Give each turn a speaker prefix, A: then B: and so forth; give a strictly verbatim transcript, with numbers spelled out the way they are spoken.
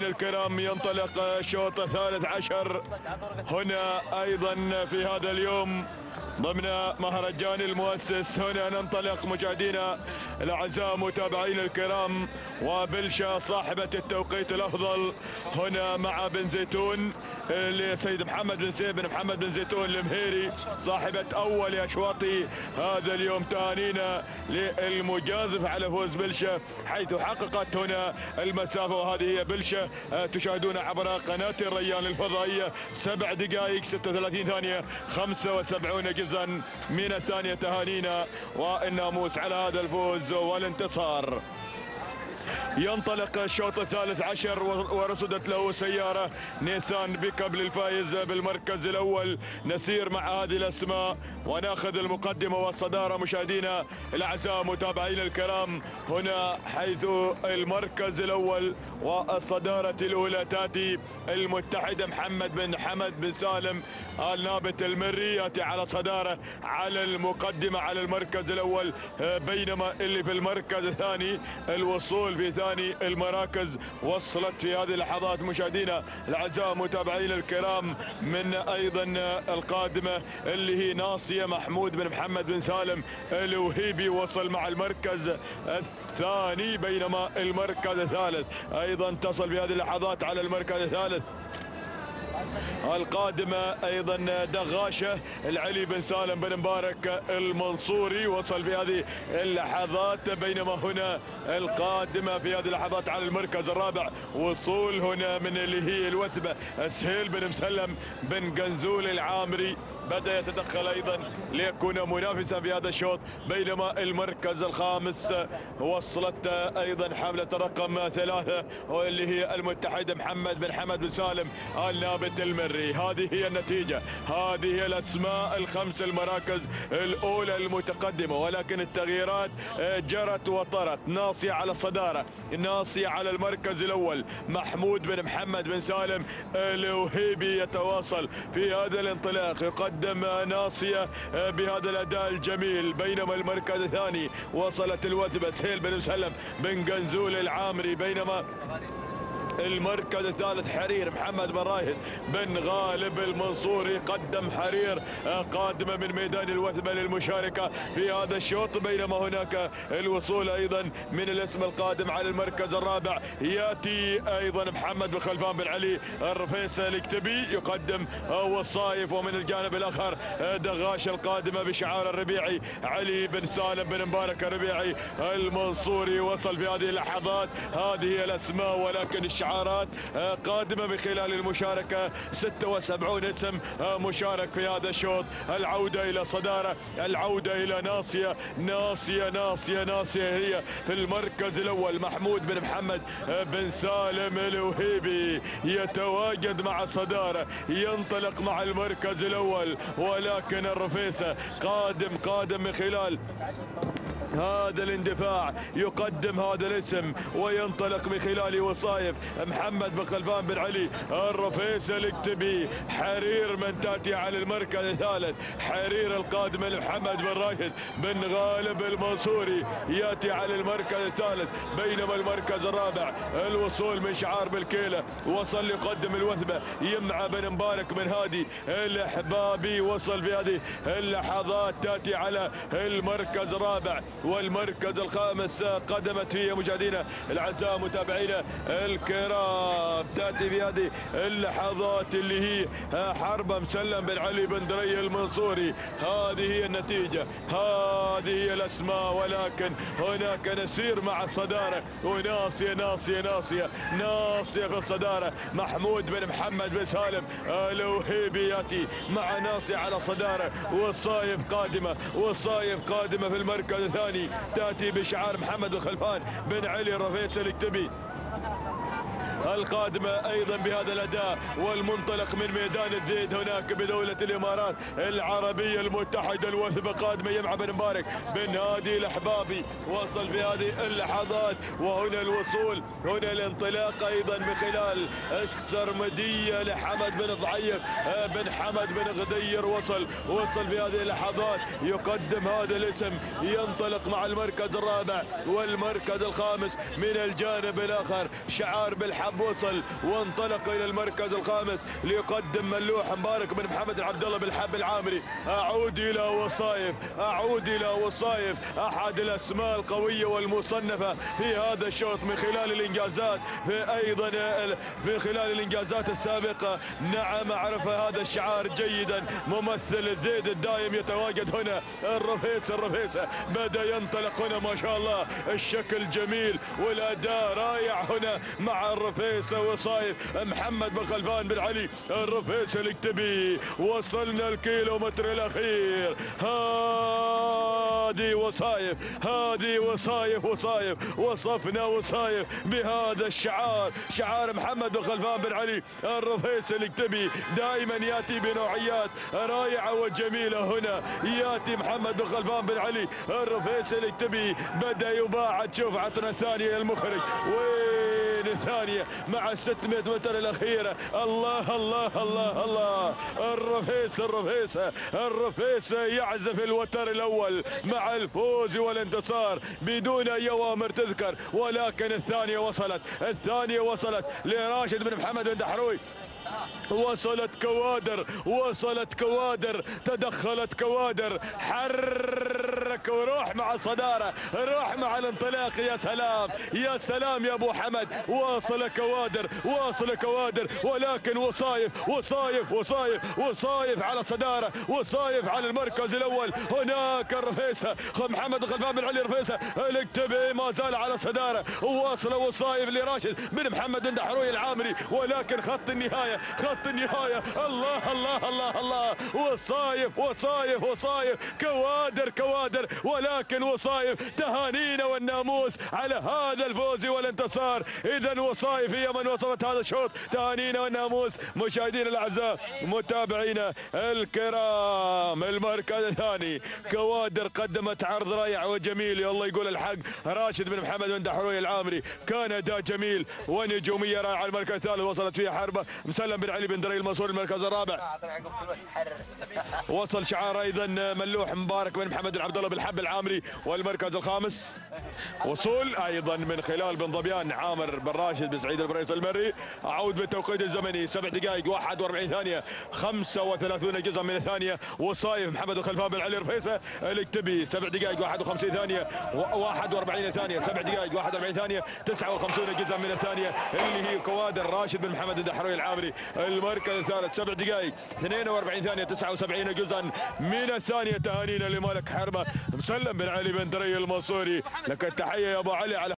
A: المتابعين الكرام، ينطلق الشوط الثالث عشر هنا ايضا في هذا اليوم ضمن مهرجان المؤسس. هنا ننطلق مشاهدينا الاعزاء متابعين الكرام، وبلشة صاحبة التوقيت الافضل هنا مع بن زيتون لسيد محمد بن سيف بن محمد بن زيتون المهيري، صاحبة اول اشواط هذا اليوم. تهانينا للمجازف على فوز بلشة حيث حققت هنا المسافة، وهذه هي بلشة تشاهدون عبر قناة الريان الفضائية. سبع دقائق ستة وثلاثين ثانية خمسة وسبعين جزءا من الثانية. تهانينا والناموس على هذا الفوز والانتصار. ينطلق الشوط الثالث عشر ورصدت له سيارة نيسان بيكاب للفائز بالمركز الأول. نسير مع هذه الأسماء وناخذ المقدمة والصدارة مشاهدينا الأعزاء متابعين الكرام، هنا حيث المركز الأول والصدارة الأولى تأتي المتحدة محمد بن حمد بن سالم النابت المري، يأتي على صدارة على المقدمة على المركز الأول، بينما اللي في المركز الثاني الوصول في ثاني المراكز وصلت في هذه اللحظات مشاهدينا الاعزاء متابعين الكرام من ايضا القادمه اللي هي ناصيه محمود بن محمد بن سالم الوهيبي، وصل مع المركز الثاني، بينما المركز الثالث ايضا تصل في هذه اللحظات على المركز الثالث القادمة ايضا دغاشة العلي بن سالم بن مبارك المنصوري، وصل في هذه اللحظات، بينما هنا القادمة في هذه اللحظات على المركز الرابع وصول هنا من اللي هي الوثبة سهيل بن مسلم بن قنزول العامري، بدأ يتدخل ايضا ليكون منافسا في هذا الشوط، بينما المركز الخامس وصلت ايضا حاملة رقم ثلاثة واللي هي المتحدة محمد بن حمد بن سالم النابت المري. هذه هي النتيجة، هذه هي الاسماء الخمس المراكز الاولى المتقدمة، ولكن التغييرات جرت وطرت. ناصية على الصدارة، ناصية على المركز الاول محمود بن محمد بن سالم الوهيبي يتواصل في هذا الانطلاق، يقدم ناصية بهذا الاداء الجميل، بينما المركز الثاني وصلت الوثبة سهيل بن مسلم بن قنزول العامري، بينما المركز الثالث حرير محمد بن رايد بن غالب المنصوري، قدم حرير قادمة من ميدان الوثبة للمشاركة في هذا الشوط، بينما هناك الوصول ايضا من الاسم القادم على المركز الرابع ياتي ايضا محمد بن خلفان بن علي الرفيسة الاكتبي يقدم وصايف، ومن الجانب الاخر دغاش القادمة بشعار الربيعي علي بن سالم بن مبارك الربيعي المنصوري، وصل في هذه اللحظات. هذه هي الاسماء، ولكن الشعارات قادمة من خلال المشاركة. ستة وسبعين اسم مشارك في هذا الشوط. العودة إلى صدارة، العودة إلى ناصية، ناصية ناصية ناصية هي في المركز الأول. محمود بن محمد بن سالم الوهيبي يتواجد مع صدارة، ينطلق مع المركز الأول، ولكن الرفيسة قادم قادم من خلال هذا الاندفاع، يقدم هذا الاسم وينطلق من خلال وصايف محمد بن خلفان بن علي الرفيسة الاكتبي. حرير من تاتي على المركز الثالث، حرير القادمة لمحمد بن راشد بن غالب المنصوري ياتي على المركز الثالث، بينما المركز الرابع الوصول من شعار بالكيلة، وصل يقدم الوثبة يمعى بن مبارك بن هادي الاحبابي، وصل في هذه اللحظات تاتي على المركز الرابع، والمركز الخامس قدمت فيه مشاهدينا الاعزاء متابعينا الكرام تاتي في هذه اللحظات اللي هي حربة مسلم بن علي بن دري المنصوري. هذه هي النتيجة، هذه هي الاسماء، ولكن هناك نسير مع الصدارة، وناصية ناصية ناصية ناصية في الصدارة. محمود بن محمد بن سالم الوهيبي ياتي مع ناصية على صدارة، والصايف قادمة، والصايف قادمة في المركز الثاني تأتي بشعار محمد بن خلفان بن علي الرفيسة الاكتبي القادمة ايضا بهذا الاداء، والمنطلق من ميدان الزيد هناك بدولة الامارات العربية المتحدة. الوثبة قادمة يمعى بن مبارك بن هادي الاحبابي، وصل في هذه اللحظات، وهنا الوصول، هنا الانطلاق ايضا من خلال السرمدية لحمد بن ضعيف بن حمد بن غدير، وصل وصل في هذه اللحظات، يقدم هذا الاسم، ينطلق مع المركز الرابع والمركز الخامس. من الجانب الاخر شعار بالحب وصل وانطلق الى المركز الخامس ليقدم ملوح مبارك بن محمد عبد الله بالحب العامري. اعود الى وصايف، اعود الى وصايف احد الاسماء القويه والمصنفه في هذا الشوط من خلال الانجازات، في ايضا من خلال الانجازات السابقه. نعم عرف هذا الشعار جيدا ممثل الذيد الدائم يتواجد هنا. الرفيسه الرفيسه بدا ينطلق هنا ما شاء الله، الشكل جميل والاداء رائع هنا مع الرفيسه وصايف. محمد بن خلفان بن علي الرفيسه الكتبي، وصلنا الكيلومتر الاخير. هادي وصايف، هادي وصايف وصايف وصفنا وصايف بهذا الشعار، شعار محمد بن خلفان بن علي الرفيسه الكتبي. دائما ياتي بنوعيات رائعه وجميله هنا، ياتي محمد بن خلفان بن علي الرفيسه الكتبي. بدا يباعد، شوف عطنا الثانيه المخرج، وين الثانيه مع ال ستمئة متر الاخيره. الله الله الله الله، الرفيسه الرفيسه الرفيسه يعزف الوتر الاول مع الفوز والانتصار بدون اي اوامر تذكر، ولكن الثانيه وصلت، الثانيه وصلت لراشد بن محمد بن دحروي. وصلت كوادر، وصلت كوادر، تدخلت كوادر، حرك وروح مع الصدارة، روح مع الانطلاق. يا سلام يا سلام يا ابو حمد، واصل كوادر، واصل كوادر، ولكن وصايف وصايف وصايف وصايف على الصدارة، وصايف على المركز الاول. هناك الرفيسة محمد بن خلفان بن علي الرفيسة الكتبي ما زال على الصدارة، وواصل وصايف لراشد بن محمد بن دحروي العامري، ولكن خط النهاية، خط النهاية. الله الله الله الله، وصايف وصايف وصايف، كوادر كوادر، ولكن وصايف تهانينا والناموس على هذا الفوز والانتصار. اذا وصايف هي من وصفت هذا الشوط، تهانينا والناموس. مشاهدينا الاعزاء، متابعينا الكرام، المركز الثاني كوادر قدمت عرض رائع وجميل، الله يقول الحق. راشد بن محمد بن دحروي العامري كان اداء جميل ونجوميه رائعه. المركز الثالث وصلت فيها حربه مسلم بن علي بن دري المنصوري المركز الرابع. وصل شعار ايضا ملوح مبارك بن محمد بن عبد الله بالحب العامري والمركز الخامس. وصول ايضا من خلال بن ظبيان عامر بن راشد بن سعيد البريس المري. اعود بالتوقيت الزمني سبع دقائق واحد وأربعين ثانيه خمسة وثلاثين جزءا من الثانيه. وصايف محمد بن خلفان بن علي الرفيسه الكتبي سبع دقائق واحد وخمسين ثانيه واحد وأربعين ثانيه، سبع دقائق واحد وأربعين ثانيه تسعة وخمسين جزءا من الثانيه، اللي هي كوادر راشد بن محمد بن دحروي العامري. المركز الثالث سبع دقائق اثنين وأربعين ثانيه تسعة وسبعين جزءا من الثانيه. تهانينا لمالك حربه مسلم بن علي بن دري المنصوري. لك التحيه يا ابو علي على